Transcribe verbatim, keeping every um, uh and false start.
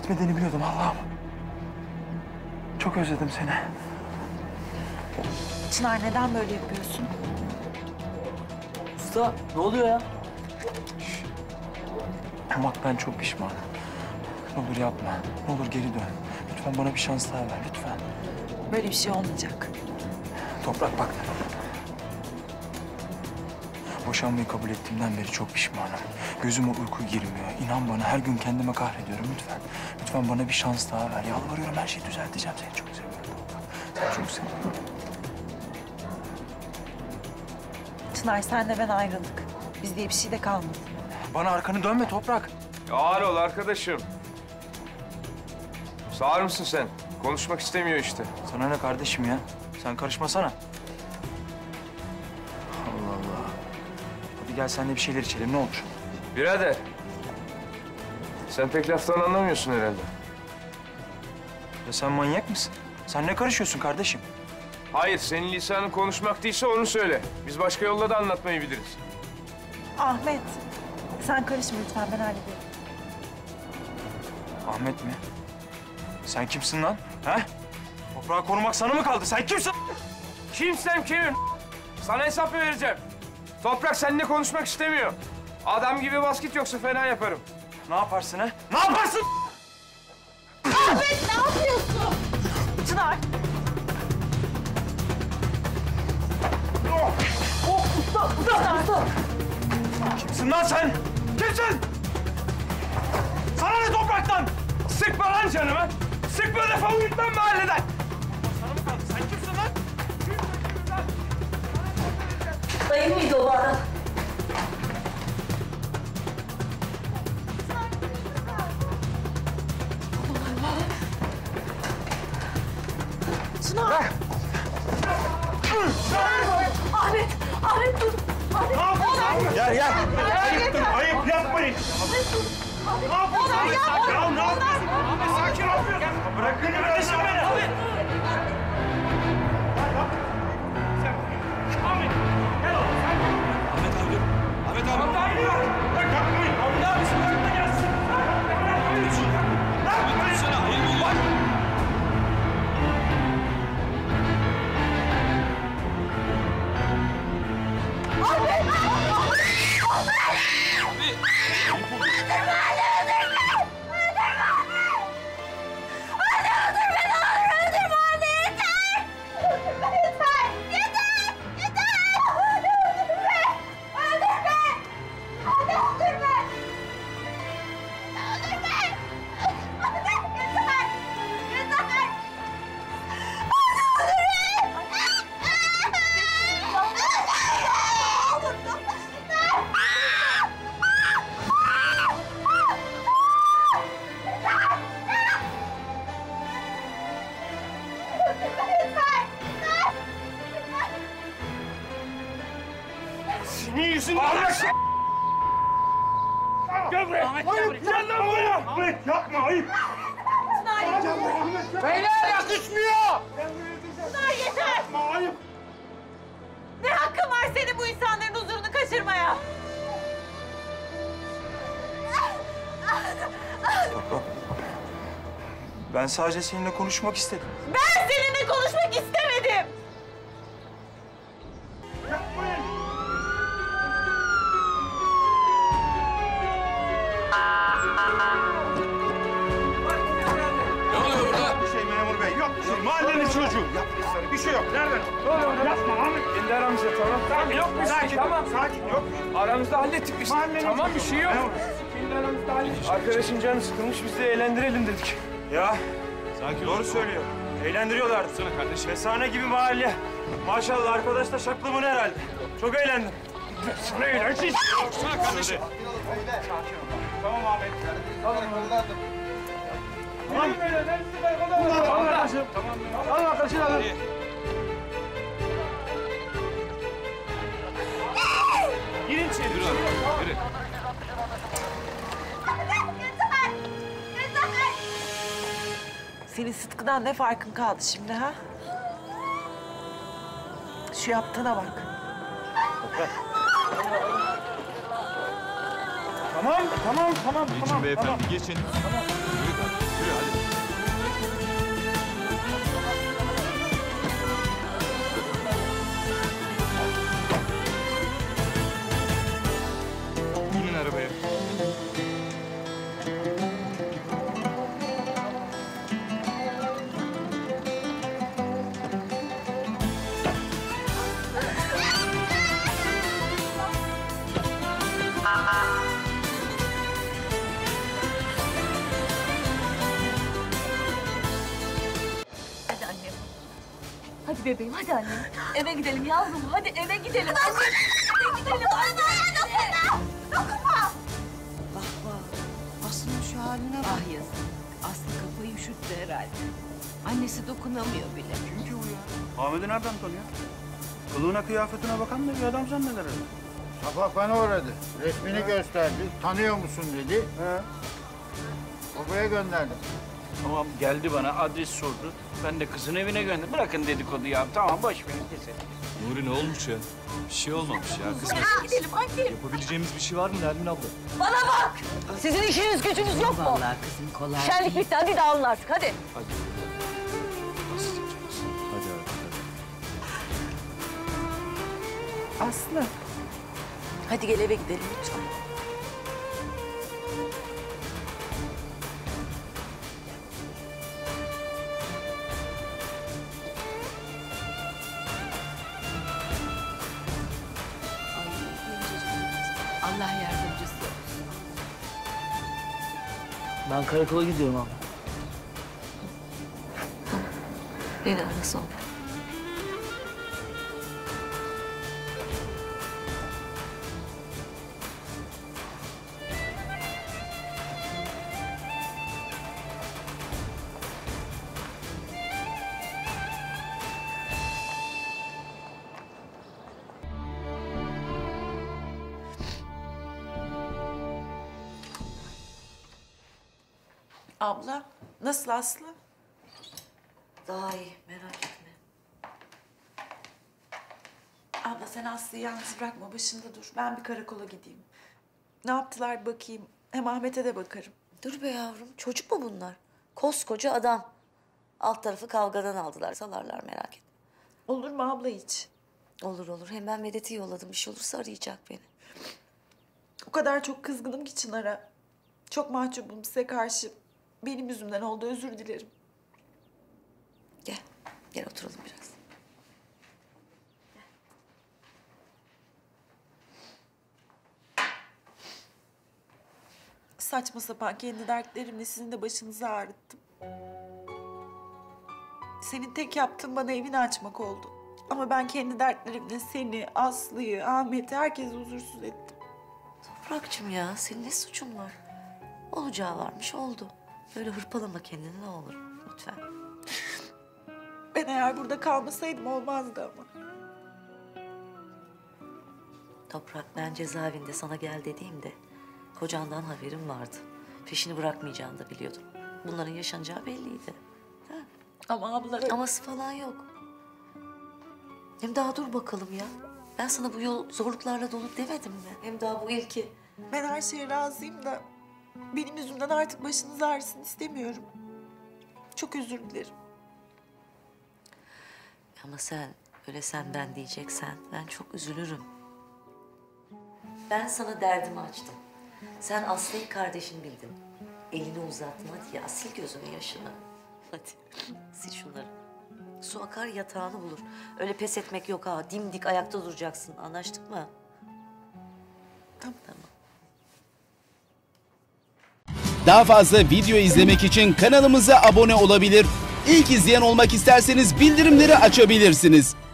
gitmediğini biliyordum Allah'ım. Çok özledim seni. Çınar neden böyle yapıyorsun? Usta ne oluyor ya? Bak ben çok pişmanım. Ne olur yapma. Ne olur geri dön. Lütfen bana bir şans daha ver lütfen. Böyle bir şey olmayacak. Toprak bak. Boşanmayı kabul ettiğimden beri çok pişmanım. Gözüme uyku girmiyor. İnan bana her gün kendime kahrediyorum lütfen. Lütfen bana bir şans daha ver. Yalvarıyorum her şeyi düzelteceğim. Seni çok seviyorum Toprak. Seni çok seviyorum. Çınar senle ben ayrıldık. Biz diye bir şey de kalmadı. Bana arkanı dönme Toprak. Ağır ol arkadaşım. Sağır mısın sen? Konuşmak istemiyor işte. Sana ne kardeşim ya? Sen karışmasana. Allah Allah. Hadi gel seninle bir şeyler içelim ne olur. Birader. Sen pek laftan anlamıyorsun herhalde. Ya sen manyak mısın? Sen ne karışıyorsun kardeşim? Hayır, senin lisanın konuşmak değilse onu söyle. Biz başka yolla da anlatmayı biliriz. Ahmet sen karışma lütfen ben hallederim. Ahmet mi? Sen kimsin lan? He? Toprağı korumak sana mı kaldı? Sen kimsin? Kimsem kimim? Sana hesap mı vereceğim? Toprak seninle konuşmak istemiyor. Adam gibi basket yoksa fena yaparım. Ne yaparsın ha? Ne yaparsın? Ahmet ne yapıyorsun? Çınar. Kimsin lan sen? Kimsin? Sana ne topraktan? Sıkma lan canımı. Sıkma, defol git lan mahalleden. Sana mı kaldı? Sen kimsin lan? Dayım mıydı o bu adam? Çınar. Ahmet, Ahmet dur. Ahmet. Ne yapıyorsun? Gel gel. Ayıptır, ayıp yapmayın. Ne yapıyorsun? Ya ne yapıyorsun? Ahmet sakin ol. Bırakın kardeşim beni. Ahmet. Ahmet. Gel oğlum sen. Ahmet abi. Ahmet abi. Ahmet abi. Bırak yapmayın. Ahmet abi şu bırakma gelsin. Ahmet dursana. Ayıp oluyor. Senin yüzünden... Ahmet! Gel buraya! Ahmet, gel buraya! Gel lan buraya! Ahmet yapma, ayıp! Beyler yakışmıyor! Çınar yeter! Yapma, ayıp! Ne hakkın var senin bu insanların huzurunu kaçırmaya? Toprak. Ben sadece seninle konuşmak istedim. Ben seninle konuşmak istemedim. Ne oluyor burada? Bir şey memur bey, yok bir şey. Mahallenin çocuğu. Yapmışlar, bir şey yok. Nereden? Ne oluyor? Yapma Ahmet. Kendi aramızda tamam. Tamam yok bir şey. Sakin, Tamam. sakin. Yok. Aramızda hallettik biz. Mahallenin Tamam bir çocuğu. şey yok. Memur. Kendi aramızda hallettik. Arkadaşın canı sıkılmış, biz de eğlendirelim dedik. Ya, Sakin doğru ol. söylüyor. Eğlendiriyorlardı. Sana kardeşim. Mesane gibi mahalle. Maşallah arkadaş da şaklımın herhalde. Çok eğlendim. Sana eğlenceli. Sana kardeşim. Tamam Ahmet. Tamam. Tamam arkadaşım. Tamam arkadaşım. Alın. İyi. Girin içeri. Yürü abi. Yürü. Senin Sıtkı'dan ne farkın kaldı şimdi ha? Şu yaptığına bak. Tamam, tamam, tamam, Geçin tamam. beyefendi, Tamam. geçin. Yürü kardeşim. Yürü hadi. Binin arabaya. Hadi annem. Hadi bebeğim, hadi annem. Eve gidelim yavrum, hadi eve gidelim. Annem, eve gidelim annem. Dokunma! Aslı'nın şu haline bak. Ah yazık. Aslı kafayı üşüttü herhalde. Annesi dokunamıyor bile. Kim ki bu ya? Ahmet'i nereden tanıyor? Kılığına kıyafetine bakan da bir adam zanneder herhalde. Sabah bana uğradı. Resmini gösterdi. Tanıyor musun dedi. He. Babaya gönderdim. Tamam geldi bana adres sordu. Ben de kızın evine gönderdim. Bırakın dedikodu ya. Tamam boş verin keselim. Nuri ne olmuş ya? Bir şey olmamış ya kısmet. Hadi gidelim annem. Yapabileceğimiz bir şey var mı Nermin abla? Bana bak! Sizin işiniz gücünüz yok mu? Vallahi kızım kolay Şenlik değil. bitti, hadi dağılın artık, hadi. Hadi. Hadi abi. Aslı. Hadi gel eve gidelim lütfen. Ay, Allah yardımcısı olsun. Ben karakola gidiyorum abi. Beni ara sonra. Abla, nasıl Aslı? Daha iyi, merak etme. Abla sen Aslı'yı yalnız bırakma, başında dur. Ben bir karakola gideyim. Ne yaptılar bakayım. Hem Ahmet'e de bakarım. Dur be yavrum, çocuk mu bunlar? Koskoca adam. Alt tarafı kavgadan aldılar, salarlar merak etme. Olur mu abla hiç? Olur olur, hem ben Medet'i yolladım, bir şey olursa arayacak beni. O kadar çok kızgınım ki Çınar'a. Çok mahcubum size karşı. Benim yüzümden oldu, özür dilerim. Gel, gel oturalım biraz. Saçma sapan kendi dertlerimle sizin de başınızı ağrıttım. Senin tek yaptığın bana evini açmak oldu. Ama ben kendi dertlerimle seni, Aslı'yı, Ahmet'i, herkesi huzursuz ettim. Toprakçım ya, senin ne suçun var? Olacağı varmış, oldu. Böyle hırpalama kendini ne olur, lütfen. Ben eğer burada kalmasaydım olmazdı ama. Toprak, ben cezaevinde sana gel dediğimde kocandan haberim vardı. Peşini bırakmayacağını da biliyordum. Bunların yaşanacağı belliydi. Ha? Ama abla... Aması falan yok. Hem daha dur bakalım ya. Ben sana bu yol zorluklarla dolu demedim mi? Hem daha bu ilki. Ben her şeye razıyım da benim yüzümden artık başınız ağrısın istemiyorum. Çok özür dilerim. Ama sen öyle sen ben diyeceksen ben çok üzülürüm. Ben sana derdimi açtım. Sen Aslı'yı kardeşin bildin. Elini uzattın, hadi ya sil gözünün yaşını. Hadi sil şunları. Su akar yatağını bulur. Öyle pes etmek yok ha. Dimdik ayakta duracaksın. Anlaştık mı? Tamam. Tamam. Daha fazla video izlemek için kanalımıza abone olabilir. İlk izleyen olmak isterseniz bildirimleri açabilirsiniz.